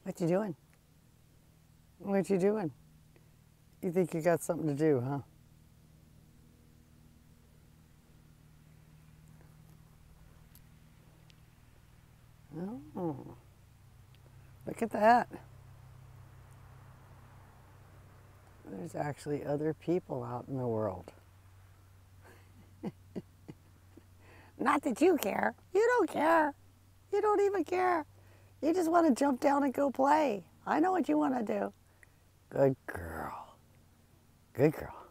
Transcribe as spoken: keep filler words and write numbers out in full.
What you doing? What you doing? You think you got something to do, huh? Oh, look at that. There's actually other people out in the world. Not that you care. You don't care. You don't even care. You just want to jump down and go play. I know what you want to do. Good girl. Good girl.